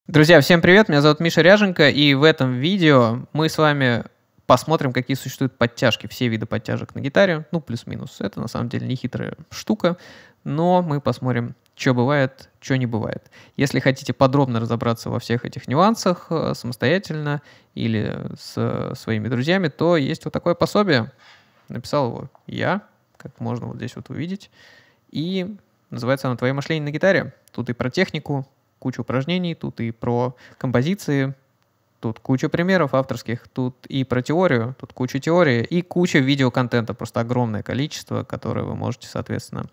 Друзья, всем привет! Меня зовут Миша Ряженко, и в этом видео мы с вами посмотрим, какие существуют подтяжки, все виды подтяжек на гитаре, ну, плюс-минус. Это на самом деле не хитрая штука, но мы посмотрим, что бывает, что не бывает. Если хотите подробно разобраться во всех этих нюансах самостоятельно или с своими друзьями, то есть вот такое пособие. Написал его я, как можно вот здесь вот увидеть, и называется оно «Твое мышление на гитаре». Тут и про технику, куча упражнений, тут и про композиции, тут куча примеров авторских, тут и про теорию, тут куча теории и куча видеоконтента, просто огромное количество, которое вы можете, соответственно,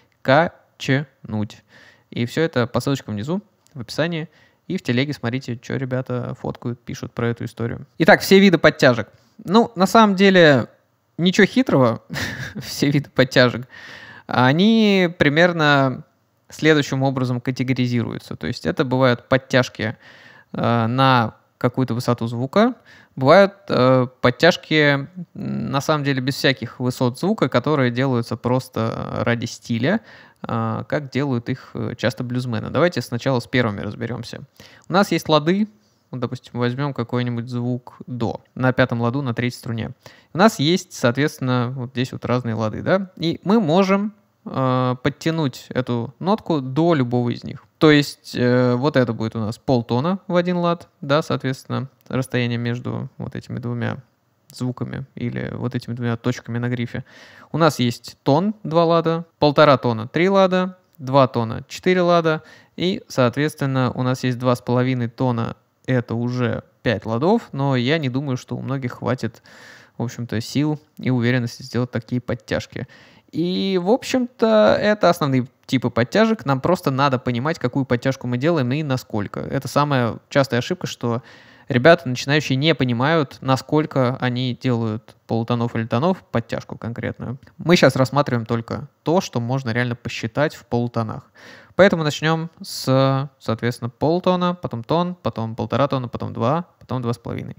качнуть. И все это по ссылочкам внизу, в описании, и в телеге смотрите, что ребята фоткают, пишут про эту историю. Итак, все виды подтяжек. Ну, на самом деле, ничего хитрого, все виды подтяжек, они примерно следующим образом категоризируются. То есть это бывают подтяжки на какую-то высоту звука, бывают подтяжки, на самом деле, без всяких высот звука, которые делаются просто ради стиля, как делают их часто блюзмены. Давайте сначала с первыми разберемся. У нас есть лады, вот, допустим, возьмем какой-нибудь звук до, на пятом ладу, на третьей струне. У нас есть, соответственно, вот здесь вот разные лады, да, и мы можем подтянуть эту нотку до любого из них. То есть вот это будет у нас полтона в один лад, да, соответственно, расстояние между вот этими двумя звуками или вот этими двумя точками на грифе. У нас есть тон 2 лада, полтора тона 3 лада, 2 тона 4 лада, и, соответственно, у нас есть 2,5 тона, это уже 5 ладов, но я не думаю, что у многих хватит, в общем-то, сил и уверенности сделать такие подтяжки. И, в общем-то, это основные типы подтяжек. Нам просто надо понимать, какую подтяжку мы делаем и насколько. Это самая частая ошибка, что ребята, начинающие, не понимают, насколько они делают полутонов или тонов подтяжку конкретную. Мы сейчас рассматриваем только то, что можно реально посчитать в полутонах. Поэтому начнем с, соответственно, полтона, потом тон, потом полтора тона, потом 2, потом 2,5.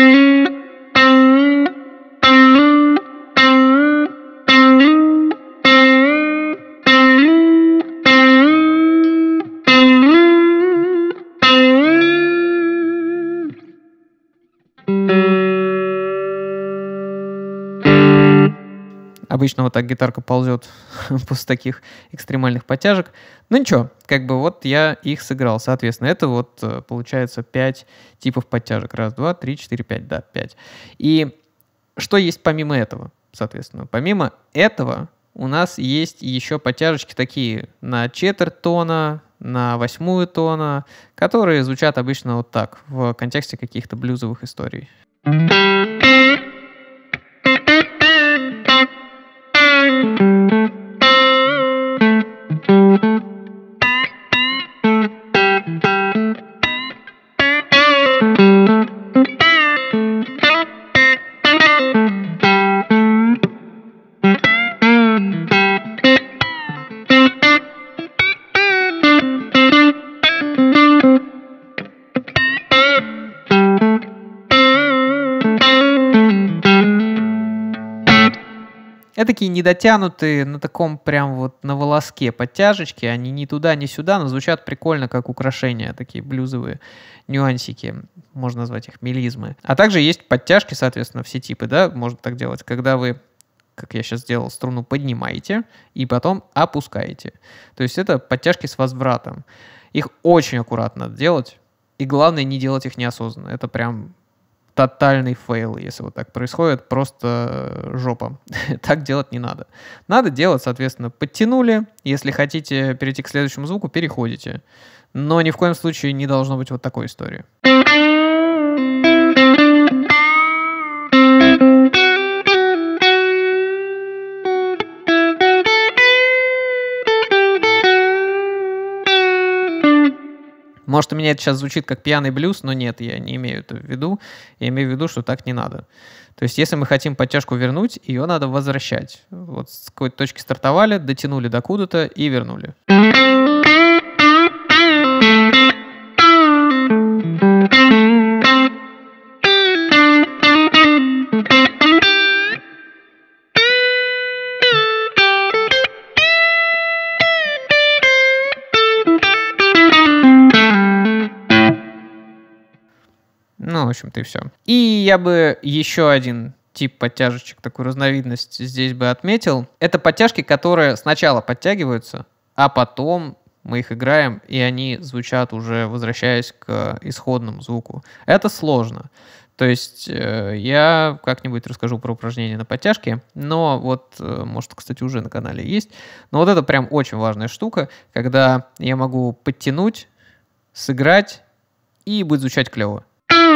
Обычно вот так гитарка ползет после таких экстремальных подтяжек. Ну ничего, как бы вот я их сыграл. Соответственно, это вот получается 5 типов подтяжек. Раз, два, три, четыре, пять. Да, 5. И что есть помимо этого, соответственно? Помимо этого у нас есть еще подтяжечки такие на четверть тона, на восьмую тона, которые звучат обычно вот так, в контексте каких-то блюзовых историй. Это такие недотянутые, на таком прям вот на волоске подтяжечки. Они ни туда, ни сюда, но звучат прикольно, как украшения. Такие блюзовые нюансики. Можно назвать их мелизмы. А также есть подтяжки, соответственно, все типы, да, можно так делать. Когда вы, как я сейчас сделал, струну поднимаете и потом опускаете. То есть это подтяжки с возвратом. Их очень аккуратно надо делать. И главное, не делать их неосознанно. Это прям тотальный фейл, если вот так происходит, просто жопа. Так делать не надо. Надо делать, соответственно, подтянули. Если хотите перейти к следующему звуку, переходите. Но ни в коем случае не должно быть вот такой истории. Может, у меня это сейчас звучит как пьяный блюз, но нет, я не имею это в виду. Я имею в виду, что так не надо. То есть, если мы хотим подтяжку вернуть, ее надо возвращать. Вот с какой-то точки стартовали, дотянули до куда-то и вернули. Ну, в общем-то, и все. И я бы еще один тип подтяжечек, такую разновидность здесь бы отметил. Это подтяжки, которые сначала подтягиваются, а потом мы их играем, и они звучат уже, возвращаясь к исходному звуку. Это сложно. То есть я как-нибудь расскажу про упражнения на подтяжке, но вот, может, кстати, уже на канале есть. Но вот это прям очень важная штука, когда я могу подтянуть, сыграть, и будет звучать клево.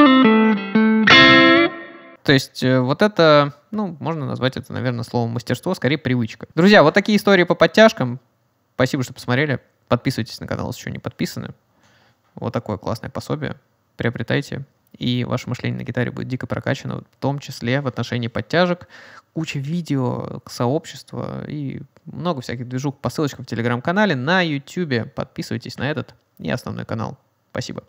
То есть вот это, ну, можно назвать это, наверное, словом мастерство, скорее привычка. Друзья, вот такие истории по подтяжкам. Спасибо, что посмотрели. Подписывайтесь на канал, если еще не подписаны. Вот такое классное пособие. Приобретайте. И ваше мышление на гитаре будет дико прокачано, в том числе в отношении подтяжек. Куча видео, сообщества и много всяких движух по ссылочкам в телеграм-канале, на YouTube. Подписывайтесь на этот и основной канал. Спасибо.